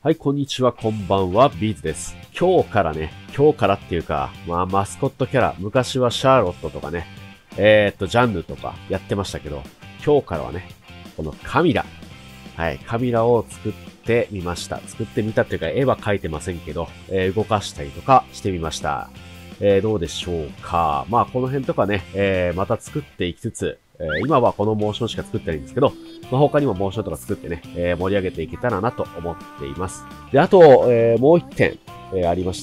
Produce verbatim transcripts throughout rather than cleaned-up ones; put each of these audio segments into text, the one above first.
はい、こんにちは、こんばんは、ビーズです。今日からね、今日からっていうか、まあ、マスコットキャラ、昔はシャーロットとかね、えー、っと、ジャンヌとかやってましたけど、今日からはね、このカミラ、はい、カミラを作ってみました。作ってみたっていうか、絵は描いてませんけど、えー、動かしたりとかしてみました。えー、どうでしょうか。まあ、この辺とかね、えー、また作っていきつつ、えー、今はこのモーションしか作ってないんですけど、まあ、他にもモーションとか作ってね、えー、盛り上げていけたらなと思っています。で、あと、えー、もう一点、えー、ありまして、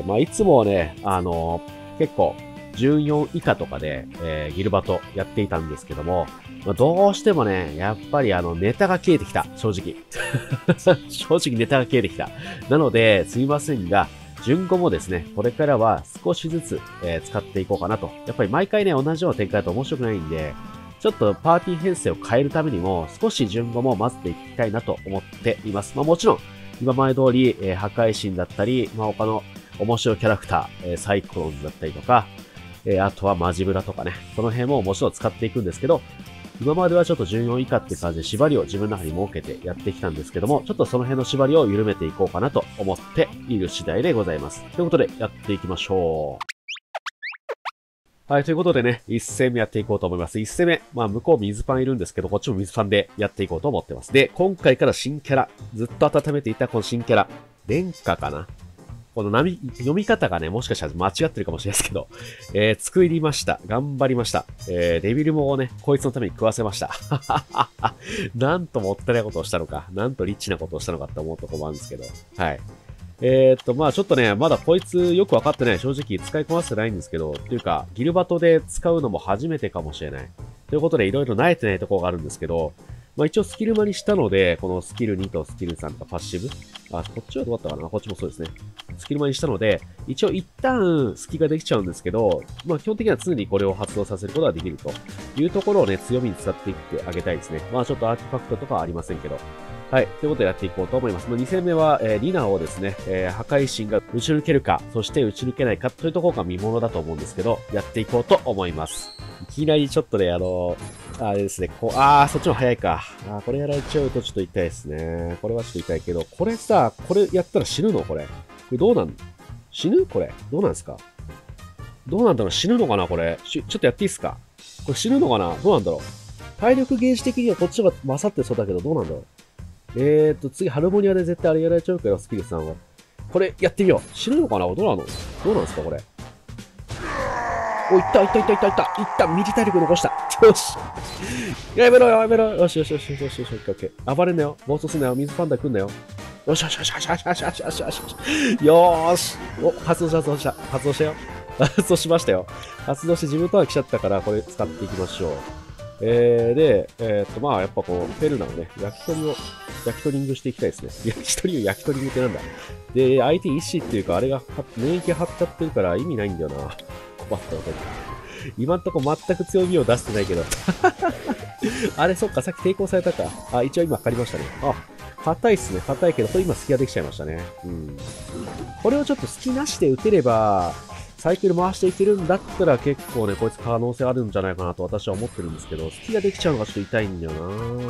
まあ、いつもね、あのー、結構、じゅうよん以下とかで、えー、ギルバトやっていたんですけども、まあ、どうしてもね、やっぱりあの、ネタが消えてきた、正直。正直ネタが消えてきた。なので、すいませんが、順語もですね、これからは少しずつ、えー、使っていこうかなと。やっぱり毎回ね、同じような展開だと面白くないんで、ちょっとパーティー編成を変えるためにも、少し順語も混ぜていきたいなと思っています。まあもちろん、今まで通り、えー、破壊神だったり、まあ他の面白いキャラクター、えー、サイクロンズだったりとか、えー、あとはマジブラとかね、その辺ももちろん使っていくんですけど、今まではちょっとじゅうよん以下って感じで縛りを自分の中に設けてやってきたんですけども、ちょっとその辺の縛りを緩めていこうかなと思っている次第でございます。ということで、やっていきましょう。はい、ということでね、一戦目やっていこうと思います。一戦目。まあ、向こう水パンいるんですけど、こっちも水パンでやっていこうと思ってます。で、今回から新キャラ、ずっと温めていたこの新キャラ、廉価かなこの波、読み方がね、もしかしたら間違ってるかもしれないですけど、えー、作りました。頑張りました。えー、デビルモをね、こいつのために食わせました。なんともったいないことをしたのか、なんとリッチなことをしたのかって思うところもあるんですけど、はい。えー、っと、まあちょっとね、まだこいつよくわかってない。正直使いこなせてないんですけど、っていうか、ギルバトで使うのも初めてかもしれない。ということで、いろいろ慣れてないところがあるんですけど、まあ一応スキルマにしたので、このスキルにとスキルさんとパッシブ。あ、こっちはどうだったかなこっちもそうですね。スキルマにしたので、一応一旦隙ができちゃうんですけど、まあ基本的には常にこれを発動させることができるというところをね、強みに使っていってあげたいですね。まあちょっとアーティファクトとかはありませんけど。はい。ということでやっていこうと思います。に戦目は、えー、リナをですね、えー、破壊神が打ち抜けるか、そして打ち抜けないかというところが見ものだと思うんですけど、やっていこうと思います。いきなりちょっとね、あのー、あれですね、こう、あー、そっちも早いか。あー、これやられちゃうとちょっと痛いですね。これはちょっと痛いけど、これさ、これやったら死ぬのこれ。これどうなん死ぬこれ。どうなんですかどうなんだろう死ぬのかなこれ。ちょっとやっていいっすかこれ死ぬのかなどうなんだろう体力ゲージ的にはこっちが勝ってそうだけど、どうなんだろうえーっと、次、ハルモニアで絶対あれやられちゃうから、スピリさんは。これ、やってみよう。死ぬのかなどうなのどうなんですかこれ。お、いった、いった、いった、いった、いった、いった、ミリ体力残した。よし。やめろよ、やめろよ。よしよしよしよしよしよし、オッケーオッケー。暴れんなよ。暴走すんなよ。水パンダ来んなよ。よしよしよしよしよしよしよしよしよしよし。よーし。お、発動した、発動した。発動したよ。発動しましたよ。発動して自分とは来ちゃったから、これ使っていきましょう。えー、で、えー、っと、まあ、やっぱこう、フェルナをね、焼き鳥を、焼き鳥ングしていきたいですね。焼き鳥を焼き鳥ングってなんだで、相手意志っていうか、あれが、免疫張っちゃってるから意味ないんだよな。困ったわけだ。今んとこ全く強みを出してないけど。あれ、そっか、さっき抵抗されたか。あ、一応今借りましたね。あ、硬いっすね。硬いけど、これ今隙ができちゃいましたね。うん。これをちょっと隙なしで打てれば、サイクル回していけるんだったら結構ね、こいつ可能性あるんじゃないかなと私は思ってるんですけど、隙ができちゃうのがちょっと痛いんだよなぁ。オッ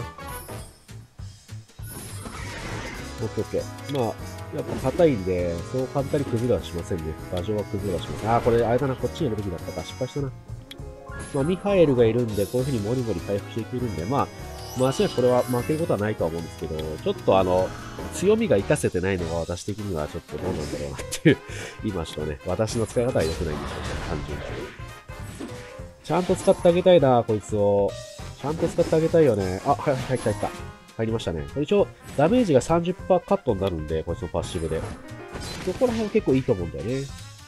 ケーオッケー。まあ、やっぱ硬いんで、そう簡単に崩れはしませんね。馬上は崩れはしません。あー、これあれだな、こっちにやるべきだったか。失敗したな。まあ、ミハエルがいるんで、こういう風にモリモリ回復していけるんで、まあ、まあ、間違いなくこれは負けることはないとは思うんですけど、ちょっとあの、強みが活かせてないのが私的にはちょっとどうなんだろうなっていう、今ちょっとね、私の使い方は良くないんでしょうね、単純に。ちゃんと使ってあげたいな、こいつを。ちゃんと使ってあげたいよね。あ、はい、入った入った。入りましたね。これ一応、ダメージが さんじゅっパーセント カットになるんで、こいつのパッシブで。そこら辺は結構いいと思うんだよね。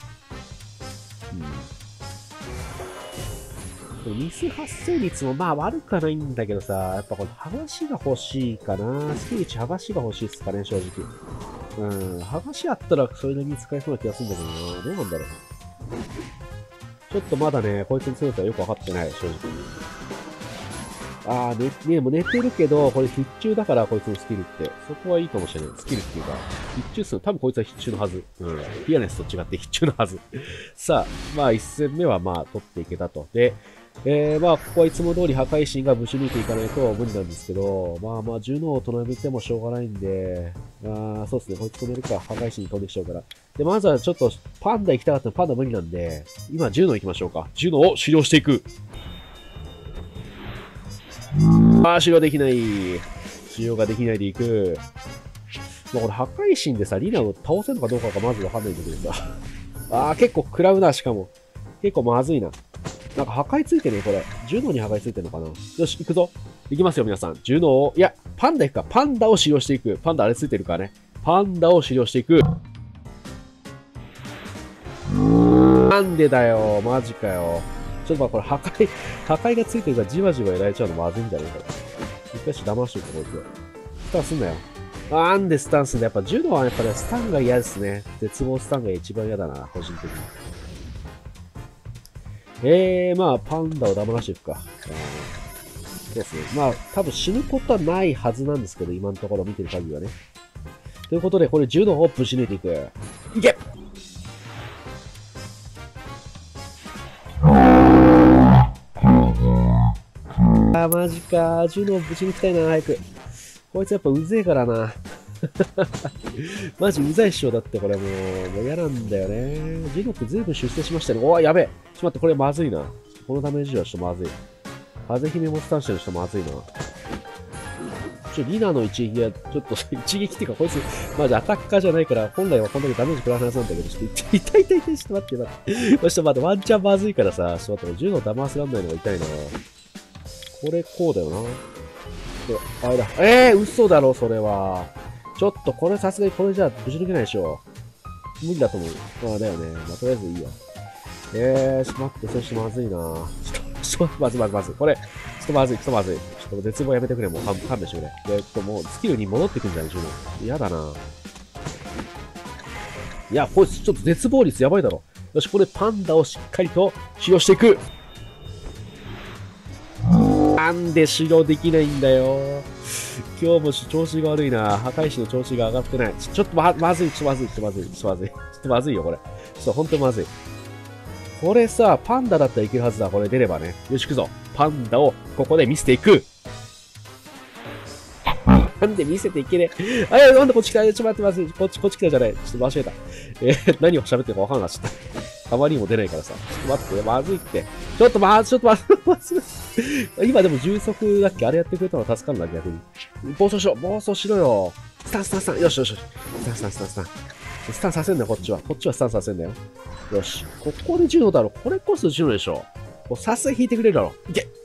うん。ミス発生率もまあ悪くはないんだけどさ、やっぱこの剥がしが欲しいかな。スキルいち剥がしが欲しいっすかね、正直。うん、剥がしあったらそれなりに使えそうな気がするんだけどな。どうなんだろう。ちょっとまだね、こいつの強さはよくわかってない、正直。あー、ね、ね、もう寝てるけど、これ必中だから、こいつのスキルって。そこはいいかもしれない。スキルっていうか、必中数、多分こいつは必中のはず。うん。ピアネスと違って必中のはず。さあ、まあ一戦目はまあ取っていけたと。で、 えー、まあ、ここはいつも通り破壊神がぶち抜いていかないと無理なんですけど、まあまあ、ジュノをとどめてもしょうがないんで、ああ、そうですね、こいつ止めるか、破壊神に飛んできちゃうから。で、まずはちょっと、パンダ行きたかったらパンダ無理なんで、今、ジュノ行きましょうか。ジュノを狩猟していく。ああ、狩猟できない。狩猟ができないでいく。まあ、これ破壊神でさ、リナを倒せるのかどうかがまずわかんないんだけどさ。ああ、結構食らうな、しかも。結構まずいな。なんか破壊ついてね、これ。ジュノに破壊ついてるのかな。よし、行くぞ。行きますよ、皆さん。ジュノを、いや、パンダ行くか。パンダを使用していく。パンダあれついてるからね。パンダを使用していく。なんでだよ、マジかよ。ちょっとまあこれ破壊、破壊がついてるからじわじわやられちゃうのまずいんじゃないかな。一回ちょっと騙しておく、こいつ。スタンすんなよ。なんでスタンすんだ。やっぱジュノはやっぱね、スタンが嫌ですね。絶望スタンが一番嫌だな、個人的に。えー、まあ、パンダを黙らしていくか。そうですね。まあ、多分死ぬことはないはずなんですけど、今のところ見てる限りはね。ということで、これじゅうの方ぶち抜いていく。いけあー、マジか。じゅうのぶち抜きたいな、早く。こいつやっぱうぜえからな。マジうざいっしょ。だってこれもう、もう嫌なんだよね。ジノってずいぶん出世しましたね。おわ、やべえ。ちょっと待って、これまずいな。このダメージはちょっとまずい。風姫もスタンしてる人まずいな。ちょ、リナの一撃は、ちょっと、一撃っていうか、こいつ、マジアタッカーじゃないから、本来はこんだけダメージ食らうはずなんだけど、ちょっと、痛い痛い痛い、ちょっと待って、待って。ちょっと待って、ワンチャンまずいからさ、ちょっと待って、銃の騙わせらんないのが痛いな。これ、こうだよな。あれだ。えー、嘘だろ、それは。ちょっと、これさすがにこれじゃぶち抜けないでしょ。無理だと思う。まあ、だよね。まあ、とりあえずいいや。えー、ちょっと待って、そしてまずいな。ちょっと、ちょっと、まずまずまず。これ、ちょっとまずい、ちょっとまずい。ちょっと絶望やめてくれ、もう。勘弁してくれ。えっと、もう、スキルに戻ってくんじゃない、十分。嫌だな。いや、こいつ、ちょっと絶望率やばいだろ。よし、これ、パンダをしっかりと使用していく。なんで使用できないんだよ。今日も調子が悪いな。破壊神の調子が上がってない。ちょ、ちょっとま、まずい、ちょっとまずい、ちょっとまずい、ちょっとまずい。ちょっとまずいよ、これ。ちょっとほんとまずい。これさ、パンダだったらいけるはずだ。これ出ればね。よし、行くぞ。パンダをここで見せていく。なんで見せていけねえ。あ、いや、なんでこっち来た。ちょっと待って、まずい。こっち、こっち来たじゃない。ちょっと間違えた。えー、何を喋ってるかわかんなかった。あまりにも出ないからさ。ちょっと待って、まずいって。ちょっとまずい、ちょっとまずい、まずい。今でも充足だっけあれやってくれたの助かるんだ、逆に。暴走しろ、暴走しろよ。スタン、スタン、スタン。よしよしよし。スタン、スタン、スタン、スタン。スタンさせんだよ、こっちは。こっちはスタンさせんだよ。よし。ここでじゅうのだろ。これこそじゅうのでしょ。もうさすが引いてくれるだろ。いけ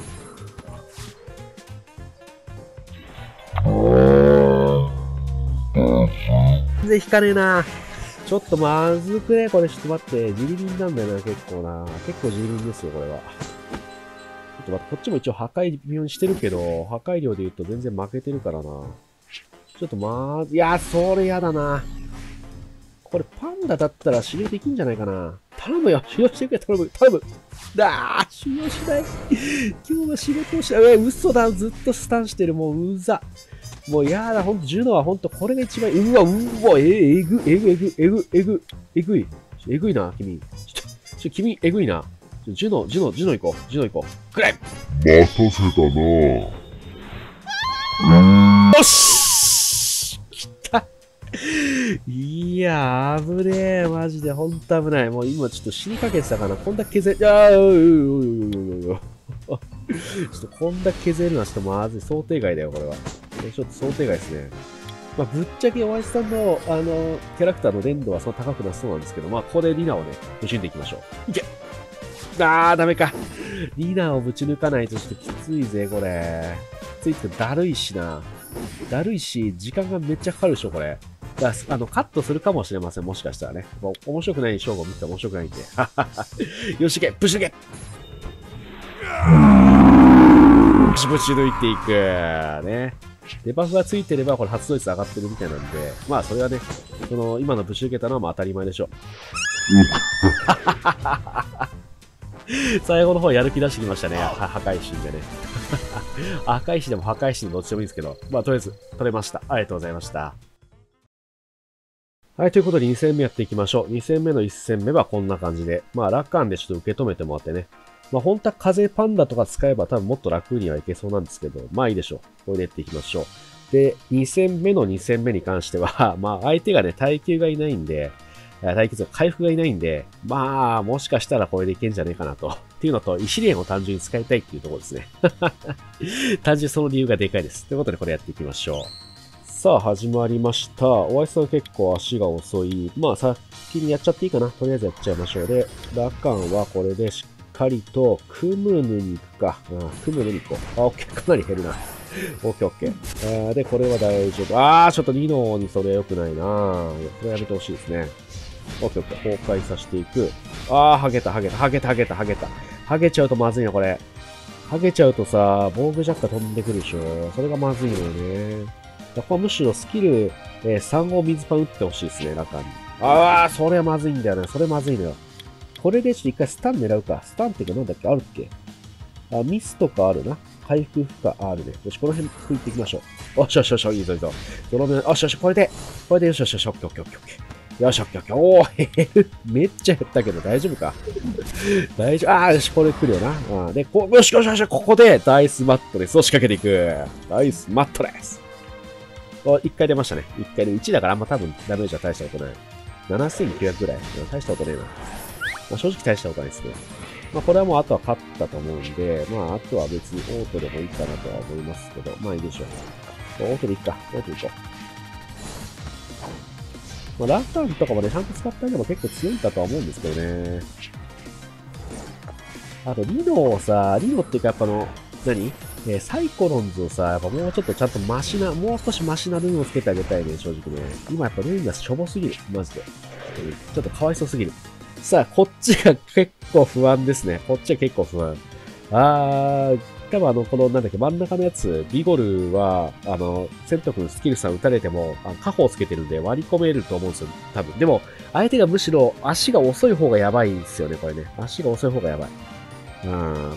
全然引かねえな。ちょっとまずくねこれちょっと待って。ジリビンなんだよな、結構な。結構ジリビンですよ、これは。ちょっと待って、こっちも一応破壊微妙にしてるけど、破壊量で言うと全然負けてるからな。ちょっとまーず、いや、それやだな。これパンダだったら使用できんじゃないかな。頼むよ、使用してくれ、頼む、頼む。だー、使用しない。今日は仕事をしない。え、嘘だ、ずっとスタンしてる、もううざ。もうやだ、ほんと、ジュノはほんと、これが一番、うわ、うわ、え、えぐ、えぐ、えぐ、えぐ、えぐ、えぐい。えぐいな、君。ちょ、ちょ、君、えぐいな。ジュノ、ジュノ、ジュノ行こう、ジュノ行こう。くらい待たせたな。 よし来たいやー、危ねえ。マジで、ほんと危ない。もう今ちょっと死にかけてたかな。こんだけ削れ、いやー、おいおいおいおいおい。ちょっとこんだけ削れるのはちょっとまずい。想定外だよ、これは。ちょっと想定外ですね。まあ、ぶっちゃけおやじさんの、あの、キャラクターの連度はそんな高くなさそうなんですけど、まあ、ここでリナをね、ぶち抜いていきましょう。いけあー、ダメか。リナをぶち抜かないとちょっときついぜ、これ。きついってだるいしな。だるいし、時間がめっちゃかかるでしょ、これ。だあの、カットするかもしれません、もしかしたらね。もう面白くないショーゴ見てたら面白くないんで。よし、いけぶち抜けぶちぶち抜いていく。ね。デバフがついてれば、これ発動率上がってるみたいなんで、まあ、それはね、その、今のぶち抜けたのはまあ当たり前でしょう。最後の方やる気出してきましたね。破壊神でね。破壊神でも破壊神でどっちでもいいんですけど、まあ、とりあえず取れました。ありがとうございました。はい、ということでに戦目やっていきましょう。に戦目のいち戦目はこんな感じで、まあ、楽観でちょっと受け止めてもらってね。 まあ、本当は風パンダとか使えば多分もっと楽にはいけそうなんですけど、まあいいでしょう。これでやっていきましょう。で、に戦目のに戦目に関しては、まあ相手がね、耐久がいないんで、耐久というか回復がいないんで、まあもしかしたらこれでいけんじゃねえかなと。っていうのと、石蓮を単純に使いたいっていうところですね。単純にその理由がでかいです。ということでこれやっていきましょう。さあ、始まりました。お会いさん結構足が遅い。まあ先にやっちゃっていいかな。とりあえずやっちゃいましょう。で、ラカンはこれでしっかりと、クムヌに行くか。うん、クムヌに行こう。あ、オッケー。かなり減るな。オッケーオッケー。で、これは大丈夫。あー、ちょっとリノにそれ良くないなこれやめてほしいですね。オッケーオッケー。崩壊させていく。あー、ハゲた、ハゲた、ハゲた、ハゲた、ハゲた。ハゲちゃうとまずいな、これ。ハゲちゃうとさ、防具ジャッカ飛んでくるでしょ。それがまずいのよね。ここはむしろスキル、えー、さん号水パン打ってほしいですね、中に。あー、それはまずいんだよね。それまずいのよ。これでちょっと一回スタン狙うか。スタンっていうかなんだっけあるっけあ、ミスとかあるな。回復負荷あるね。よし、この辺拭いていきましょう。よしよしよし、いいぞいいぞ。ドロメ、よしよし、これで、これでよしよしよし、オッケーオッケーオッケーオッケー。よし、オッケーオッケー。おー、減る。めっちゃ減ったけど大丈夫か大丈夫。あー、よし、これ来るよな。あで、こう、よしよしよし、ここでダイスマットレスを仕掛けていく。ダイスマットレス。いっかい出ましたね。いっかいでいちだからあんま多分ダメージは大したことない。ななせんきゅうひゃくぐらい。大したことねえな。まあ、正直大したことないですね。まあ、これはもうあとは勝ったと思うんで、まあ、あとは別にオートでもいいかなとは思いますけど、まあいいでしょう。オートでいいか。オートでいこう。まあ、ランタンとかもね、ちゃんと使ってあげれば結構強いんだとは思うんですけどね。あと、リノをさ、リノっていうかやっぱあの、何えー、サイコロンズをさ、やっぱもうちょっとちゃんとマシな、もう少しマシなルーンをつけてあげたいね、正直ね。今やっぱルーンがしょぼすぎる、マジで。うん、ちょっとかわいそうすぎる。さあ、こっちが結構不安ですね。こっちは結構不安。あー、多分あの、このなんだっけ、真ん中のやつ、ビゴルは、あの、セント君スキルさん撃たれても、あのカホをつけてるんで割り込めると思うんですよ、多分。でも、相手がむしろ足が遅い方がやばいんですよね、これね。足が遅い方がやばい。うん、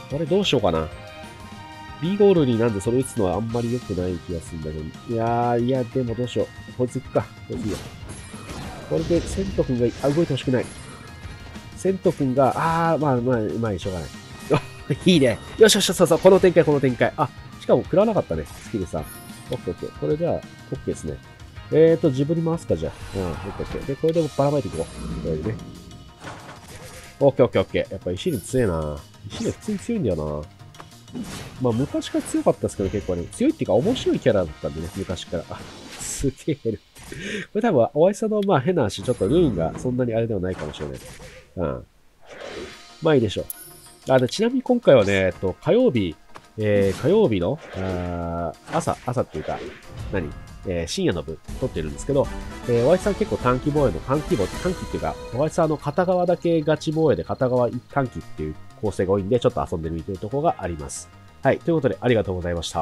これどうしようかな。ビゴールになんでそれ打つのはあんまり良くない気がするんだけど。いやー、いや、でもどうしよう。こいつ行くか。こいついいよ。これで、セント君が、あ、動いてほしくない。セント君が、あー、まあまあ、まあ、しょうがない。いいね。よしよし、そうそう、この展開、この展開。あ、しかも食らわなかったね。スキルさん。オッケーオッケー。これじゃあ、オッケーですね。えーと、自分に回すか、じゃあ。うん、オッケーオッケー。で、これでもばらまいていこう。これでね。オッケーオッケーオッケー。やっぱ石に強いな。石に普通に強いんだよな。まあ、昔から強かったですけど、結構ね、強いっていうか面白いキャラだったんでね、昔から。あ、すげえ減る。これ多分、お会いさんの、まあ変な話、ちょっとルーンがそんなにあれではないかもしれない。うん。まあいいでしょう。あ、で、ちなみに今回はね、えっと、火曜日、えー、火曜日の、あ朝、朝っていうか、何えー、深夜の部、撮ってるんですけど、えー、お会いさん結構短期防衛の短期防衛、短期っていうか、お会いさんあの、片側だけガチ防衛で片側短期っていう構成が多いんで、ちょっと遊んでみてるところがあります。はい。ということで、ありがとうございました。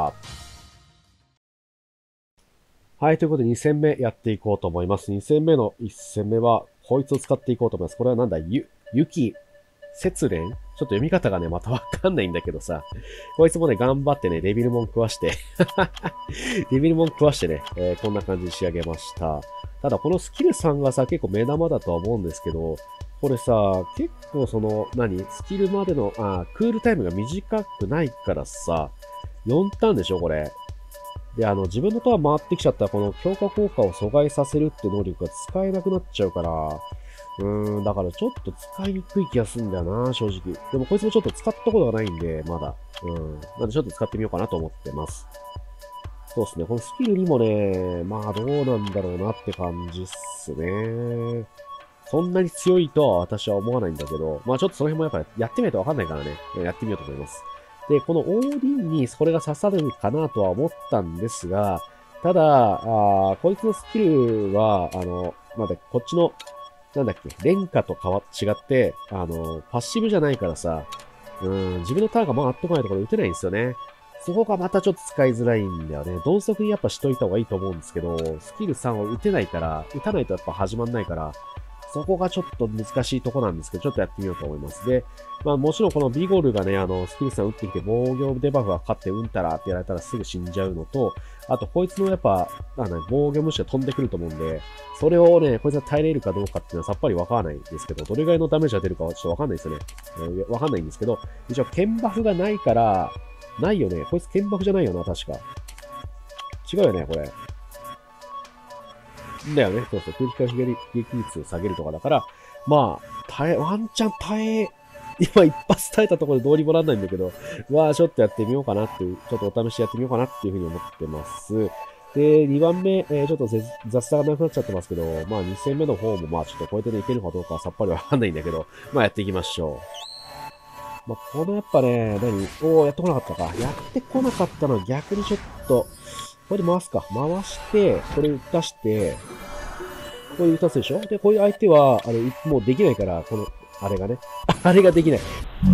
はい。ということで、に戦目やっていこうと思います。に戦目のいち戦目は、こいつを使っていこうと思います。これはなんだゆ、ゆき、節連ちょっと読み方がね、またわかんないんだけどさ。こいつもね、頑張ってね、デビルモン食わして。デビルモン食わしてね、えー、こんな感じに仕上げました。ただ、このスキルさんがさ、結構目玉だとは思うんですけど、これさ、結構その、何スキルまでの、あ、クールタイムが短くないからさ、よんターンでしょこれ。で、あの、自分のターン回ってきちゃったら、この強化効果を阻害させるって能力が使えなくなっちゃうから、うーん、だからちょっと使いにくい気がするんだよな、正直。でもこいつもちょっと使ったことがないんで、まだ。うん。なんでちょっと使ってみようかなと思ってます。そうですね。このスキルにもね、まあどうなんだろうなって感じっすね。そんなに強いとは私は思わないんだけど、まあちょっとその辺もやっぱりやってみないとわかんないからね、やってみようと思います。で、この オーディー にそれが刺さるかなとは思ったんですが、ただ、あこいつのスキルは、あの、まだこっちの、なんだっけ、廉価と変わっ、違って、あの、パッシブじゃないからさ、うん、自分のターンが回ってこないところ打てないんですよね。そこがまたちょっと使いづらいんだよね。鈍足にやっぱしといた方がいいと思うんですけど、スキルさんは打てないから、打たないとやっぱ始まんないから、 そこがちょっと難しいとこなんですけど、ちょっとやってみようと思います。で、まあもちろんこのビゴルがね、あの、スキルさん打ってきて防御デバフがかかってうんたらってやられたらすぐ死んじゃうのと、あとこいつのやっぱ、あの、防御無視が飛んでくると思うんで、それをね、こいつが耐えれるかどうかっていうのはさっぱりわからないんですけど、どれぐらいのダメージが出るかはちょっとわかんないですよね。えー、わかんないんですけど、一応剣バフがないから、ないよね。こいつ剣バフじゃないよな、確か。違うよね、これ。だよね。そうそう。空気回避撃率を下げるとかだから、まあ、耐え、ワンチャン耐え、今一発耐えたところでどうにもなんないんだけど、まあちょっとやってみようかなっていう、ちょっとお試しやってみようかなっていうふうに思ってます。で、にばんめ、えー、ちょっと雑さがなくなっちゃってますけど、まあに戦目の方もまあちょっとこうやってね、いけるかどうかはさっぱりわかんないんだけど、まあやっていきましょう。まあこのやっぱね、何おー、やってこなかったか。やってこなかったのは逆にちょっと、これで回すか。回して、これ打たして、これ打たすでしょで、こういう相手は、あれ、もうできないから、この、あれがね。あれができない。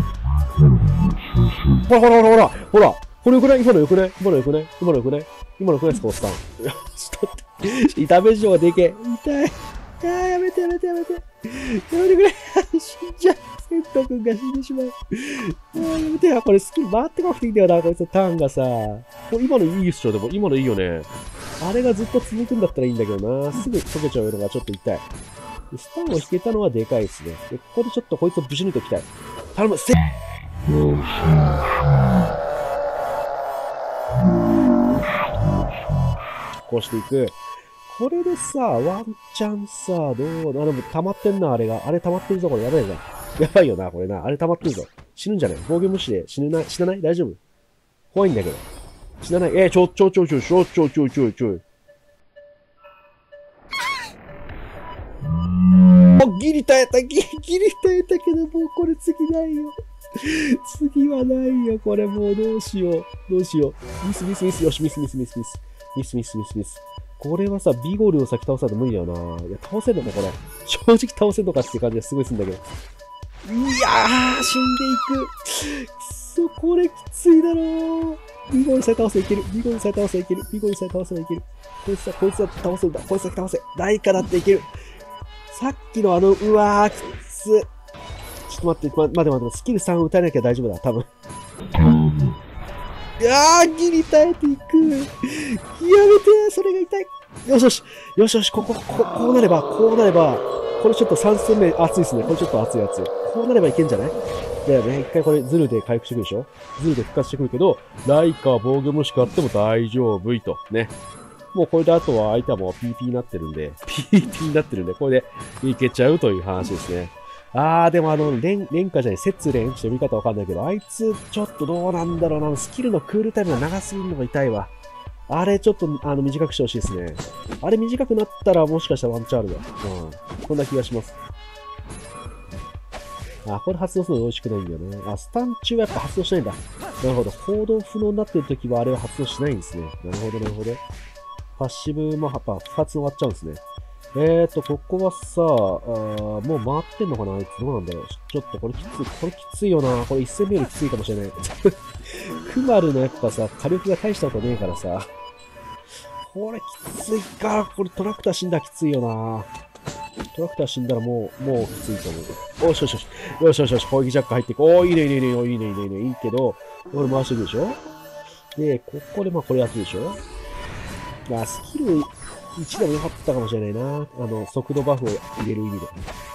ほらほらほらほらほらこれよくない今のよくない今のよくない今のよくない今のよくないですかおっさん。ちょっと待って。痛め事がでけ。痛い。あーやめてやめてやめて。やめてくれ。死んじゃう。セント君が死んでしまう。あーやめてよ。これスキル回ってこなくていいんだよな、こいつのターンがさ。これ今のいいっしょ、でも今のいいよね。あれがずっと続くんだったらいいんだけどな。すぐ溶けちゃうのがちょっと痛い。スタンを引けたのはでかいですね。で、ここでちょっとこいつをブシュニときたい。頼む、せこうしていく。これでさ、ワンチャンさ、どう、あ、でも溜まってんな、あれが。あれ溜まってるぞ、これ。やばいな。やばいよな、これな。あれ溜まってるぞ。死ぬんじゃない防御無視で死ぬな、死なない大丈夫怖いんだけど。死なないえー、ちょ、ちょ、ちょ、ちょ、ちょ、ちょ、ちょ、ちょ、ちょ。ギリ耐えた、ギリ、ギリ耐えたけど、もうこれ次ないよ。次はないよ、これもうどうしよう。どうしよう。ミスミスミス、よし、ミスミスミスミス。ミスミスミスミス。これはさ、ビゴルを先倒さないと無理だよな。いや、倒せんのか、これ。正直倒せんのかって感じがすごいするんだけど。いやー、死んでいく。くそ、これきついだろー。ビゴルさえ倒せいける。ビゴルさえ倒せいける。ビゴルさえ倒せばいける。こいつは、こいつは倒せんだ。こいつは倒せ。大かだっていける。さっきのあの、うわー、きつ。ちょっと待って、ま、待って待って、スキルさん打たなきゃ大丈夫だ、多分。いやー、ギリ耐えていく。やめてー、それが痛い。よしよし、よしよし、ここ、ここ、こうなれば、こうなれば、これちょっとさん戦目熱いですね。これちょっと熱いやつ。こうなればいけんじゃないだよね。一回これズルで回復してくるでしょズルで復活してくるけど、ライカー防御無視があっても大丈夫いと。ね。もうこれであとは相手はもう ピーピー になってるんで、ピーピー になってるんで、これでいけちゃうという話ですね。あー、でもあの、連、連歌じゃない、節連ちょっと見方わかんないけど、あいつ、ちょっとどうなんだろうな、スキルのクールタイムが長すぎるのが痛いわ。あれ、ちょっと、あの、短くしてほしいですね。あれ短くなったら、もしかしたらワンチャンあるわ。うん。こんな気がします。あ、これ発動するの美味しくないんだよね。あ、スタン中はやっぱ発動しないんだ。なるほど。行動不能になってるときはあれは発動しないんですね。なるほど、なるほど。パッシブもやっぱ不発終わっちゃうんですね。えーと、ここはさ、あもう回ってんのかなあいつどうなんだろうちょっとこれきつい。これきついよなこれ一戦目よりきついかもしれない。クマルのやっぱさ、火力が大したことねえからさ。これきついか。これトラクター死んだらきついよなトラクター死んだらもう、もうきついと思う。よしよしよし。よしよしよし。攻撃ジャック入っていく。おー、いいねいいねいいねいいねいいねいいね。いいけど、これ回してるでしょで、ここでまあこれやってるでしょまあ、スキルいちでもよかったかもしれないな。あの、速度バフを入れる意味で。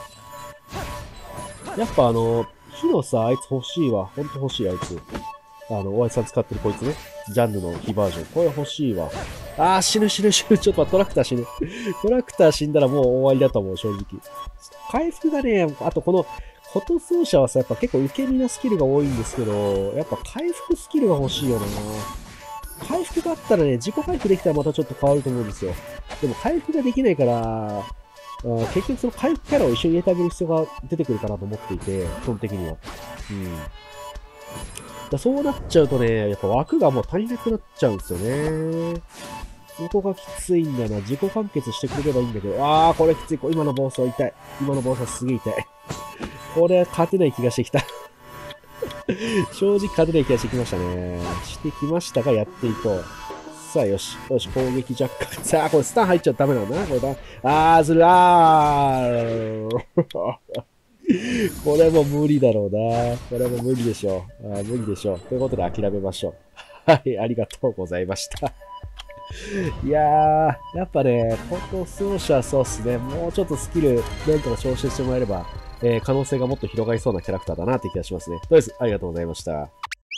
やっぱあの、火のさ、あいつ欲しいわ。ほんと欲しい、あいつ。あの、おやじさん使ってるこいつね。ジャンルの火バージョン。これ欲しいわ。あー、死ぬ死ぬ死ぬ。ちょっと待って、トラクター死ぬ。トラクター死んだらもう終わりだと思う、正直。回復がね、あとこの、フォト奏者はさ、やっぱ結構受け身なスキルが多いんですけど、やっぱ回復スキルが欲しいよな。回復があったらね、自己回復できたらまたちょっと変わると思うんですよ。でも回復ができないから、あ結局その回復キャラを一緒に入れてあげる必要が出てくるかなと思っていて、基本的には。うん。だそうなっちゃうとね、やっぱ枠がもう足りなくなっちゃうんですよね。そこがきついんだな。自己完結してくれればいいんだけど。あー、これきつい。今の暴走痛い。今の暴走すげえ痛い。これは勝てない気がしてきた。正直勝てない気がしてきましたね。してきましたが、やっていこう。 さあ、よし。よし、攻撃弱化。さあ、これスタン入っちゃダメなんだな、これだ。あー、ずらー。これも無理だろうな。これも無理でしょう。あー無理でしょう。ということで諦めましょう。はい、ありがとうございました。いやー、やっぱね、ポト奏者そうっすね。もうちょっとスキル、なんとか調整してもらえれば、えー、可能性がもっと広がりそうなキャラクターだなって気がしますね。とりあえず、ありがとうございました。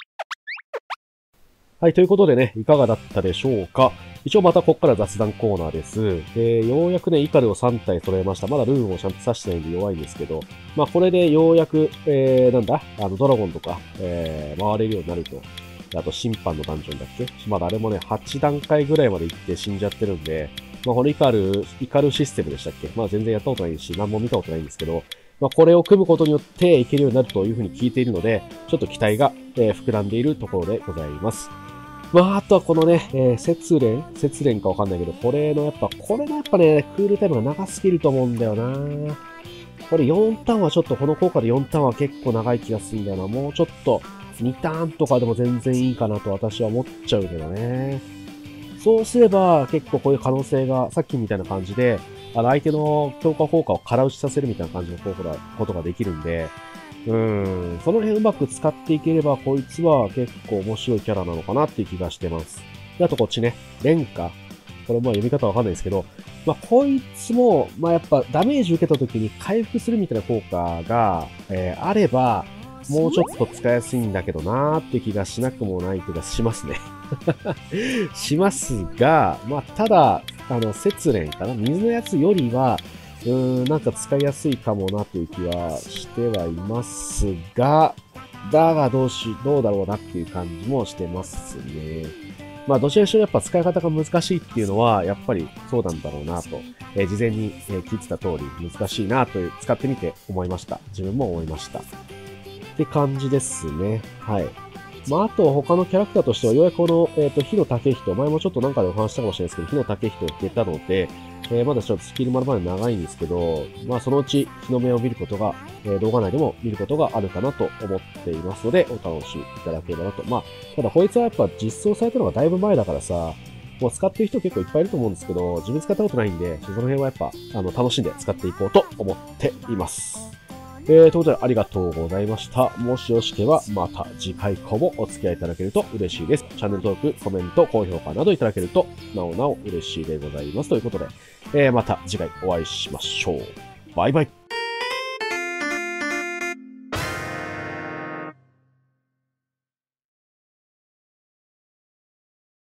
はい、ということでね、いかがだったでしょうか。一応またここから雑談コーナーです。で、ようやくね、イカルをさん体揃えました。まだルーンをちゃんと刺してないんで弱いんですけど、まあこれでようやく、えー、なんだあの、ドラゴンとか、えー、回れるようになると。あと、審判のダンジョンだっけまだあれもね、はち段階ぐらいまで行って死んじゃってるんで、まあこのイカル、イカルシステムでしたっけまあ全然やったことないし、何も見たことないんですけど、まあこれを組むことによっていけるようになるというふうに聞いているので、ちょっと期待が、えー、膨らんでいるところでございます。まあ、あとはこのね、えー、節連節連かわかんないけど、これのやっぱ、これのやっぱね、クールタイムが長すぎると思うんだよな。これよんターンはちょっと、この効果でよんターンは結構長い気がするんだよな。もうちょっと、にターンとかでも全然いいかなと私は思っちゃうけどね。そうすれば、結構こういう可能性が、さっきみたいな感じで、あの、相手の強化効果を空打ちさせるみたいな感じの効果が、ことができるんで、うーん、その辺うまく使っていければ、こいつは結構面白いキャラなのかなっていう気がしてます。で、あとこっちね、廉価。これまあ読み方わかんないですけど、まあこいつも、まあやっぱダメージ受けた時に回復するみたいな効果が、えー、あれば、もうちょっと使いやすいんだけどなーっていう気がしなくもない気がしますね。しますが、まあただ、あの、節連かな水のやつよりは、うーん、なんか使いやすいかもなという気はしてはいますが、だがどうし、どうだろうなっていう感じもしてますね。まあ、どちらにしろやっぱ使い方が難しいっていうのは、やっぱりそうなんだろうなと、えー、事前に、えー、聞いてた通り難しいなと使ってみて思いました。自分も思いました。って感じですね。はい。まあ、あと他のキャラクターとしては、ようやくこの、えっと、日野武人、前もちょっとなんかでお話したかもしれないですけど、日野武人を出たので、えー、まだちょっとスキルまるまで長いんですけど、まあそのうち日の目を見ることが、えー、動画内でも見ることがあるかなと思っていますので、お楽しみいただければなと。まあ、ただこいつはやっぱ実装されたのがだいぶ前だからさ、もう使ってる人結構いっぱいいると思うんですけど、自分使ったことないんで、その辺はやっぱ、あの、楽しんで使っていこうと思っています。えー、ということでありがとうございました。もしよしければまた次回以降もお付き合いいただけると嬉しいです。チャンネル登録、コメント、高評価などいただけるとなおなお嬉しいでございます。ということで、えー、また次回お会いしましょう。バイバイ。